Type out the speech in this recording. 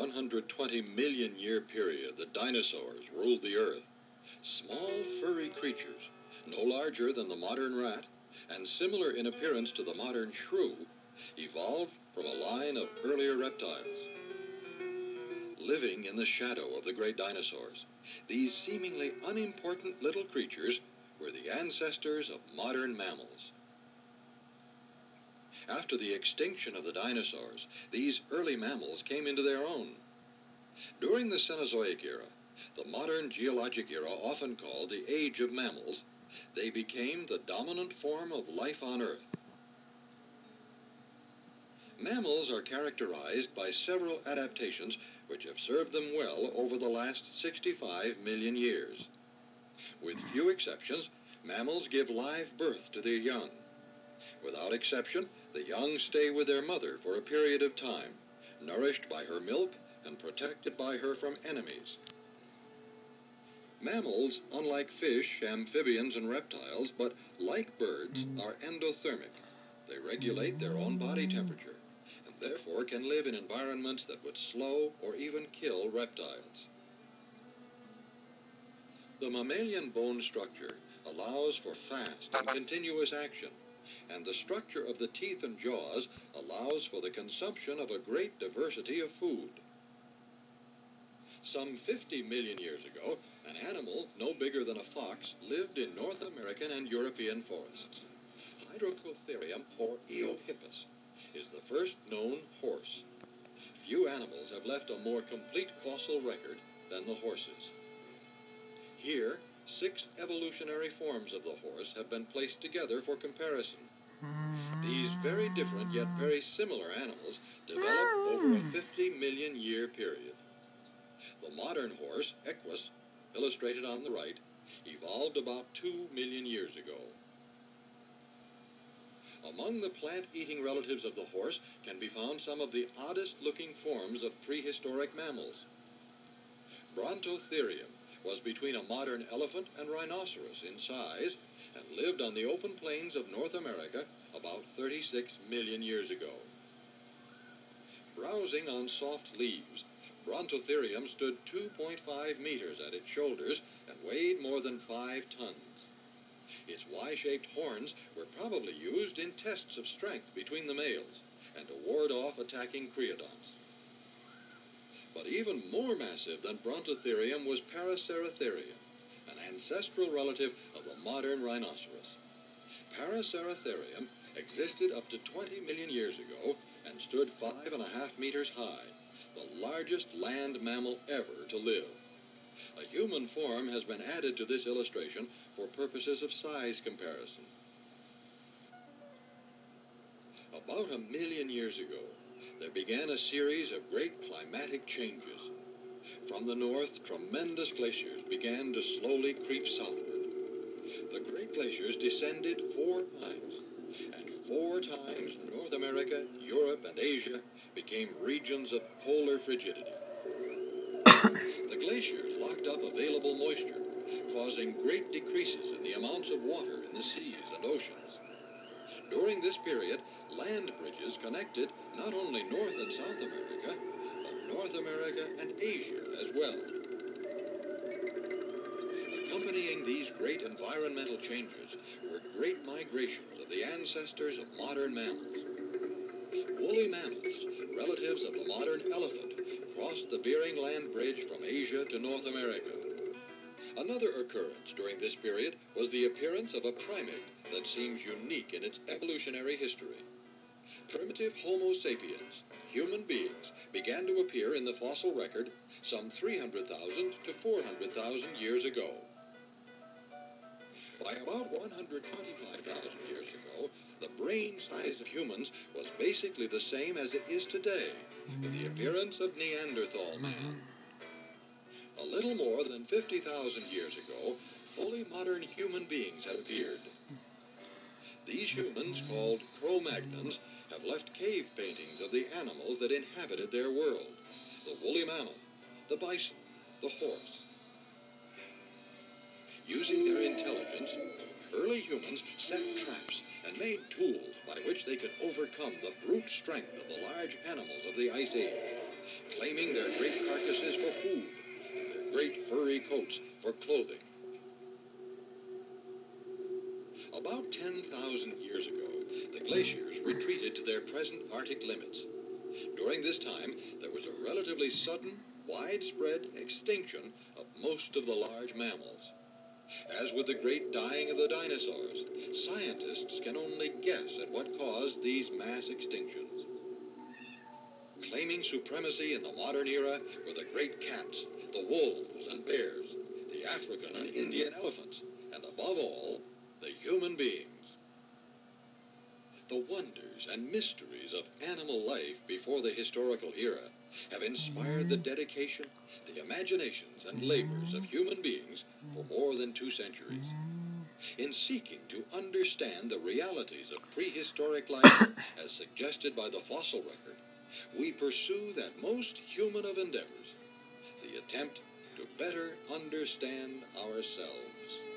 120 million year period, the dinosaurs ruled the Earth. Small, furry creatures, no larger than the modern rat, and similar in appearance to the modern shrew, evolved from a line of earlier reptiles. Living in the shadow of the great dinosaurs, these seemingly unimportant little creatures were the ancestors of modern mammals. After the extinction of the dinosaurs, these early mammals came into their own. During the Cenozoic era, the modern geologic era often called the Age of Mammals, they became the dominant form of life on Earth. Mammals are characterized by several adaptations which have served them well over the last 65 million years. With few exceptions, mammals give live birth to their young. Without exception, the young stay with their mother for a period of time, nourished by her milk and protected by her from enemies. Mammals, unlike fish, amphibians, and reptiles, but like birds, are endothermic. They regulate their own body temperature, and therefore can live in environments that would slow or even kill reptiles. The mammalian bone structure allows for fast and continuous action, and the structure of the teeth and jaws allows for the consumption of a great diversity of food. Some 50 million years ago, an animal no bigger than a fox lived in North American and European forests. Hydrocotherium, or Eohippus, is the first known horse. Few animals have left a more complete fossil record than the horses. Here, 6 evolutionary forms of the horse have been placed together for comparison. These very different yet very similar animals developed over a 50 million year period. The modern horse, Equus, illustrated on the right, evolved about 2 million years ago. Among the plant-eating relatives of the horse can be found some of the oddest-looking forms of prehistoric mammals. Brontotherium was between a modern elephant and rhinoceros in size and lived on the open plains of North America about 36 million years ago. Browsing on soft leaves, Brontotherium stood 2.5 meters at its shoulders and weighed more than 5 tons. Its Y-shaped horns were probably used in tests of strength between the males and to ward off attacking creodonts. But even more massive than Brontotherium was Paraceratherium, an ancestral relative of the modern rhinoceros. Paraceratherium existed up to 20 million years ago and stood 5.5 meters high, the largest land mammal ever to live. A human form has been added to this illustration for purposes of size comparison. About 1 million years ago, there began a series of great climatic changes. From the north, tremendous glaciers began to slowly creep southward. The great glaciers descended 4 times, and 4 times North America, Europe, and Asia became regions of polar frigidity. The glaciers locked up available moisture, causing great decreases in the amounts of water in the seas and oceans. During this period, land bridges connected not only North and South America, but North America and Asia as well. Accompanying these great environmental changes were great migrations of the ancestors of modern mammals. Woolly mammoths, relatives of the modern elephant, crossed the Bering Land Bridge from Asia to North America. Another occurrence during this period was the appearance of a primate that seems unique in its evolutionary history. Primitive Homo sapiens, human beings, began to appear in the fossil record some 300,000 to 400,000 years ago. By about 125,000 years ago, the brain size of humans was basically the same as it is today, with the appearance of Neanderthal man. A little more than 50,000 years ago, fully modern human beings had appeared. These humans, called Cro-Magnons, have left cave paintings of the animals that inhabited their world: the woolly mammoth, the bison, the horse. Using their intelligence, early humans set traps and made tools by which they could overcome the brute strength of the large animals of the Ice Age. claiming their great carcasses for food, and their great furry coats for clothing. About 10,000 years ago, the glaciers retreated to their present Arctic limits. During this time, there was a relatively sudden, widespread extinction of most of the large mammals. As with the great dying of the dinosaurs, scientists can only guess at what caused these mass extinctions. Claiming supremacy in the modern era were the great cats, the wolves and bears, the African and Indian elephants, and above all, the human beings. The wonders and mysteries of animal life before the historical era have inspired the dedication, the imaginations and labors of human beings for more than 2 centuries. In seeking to understand the realities of prehistoric life as suggested by the fossil record, we pursue that most human of endeavors, the attempt to better understand ourselves.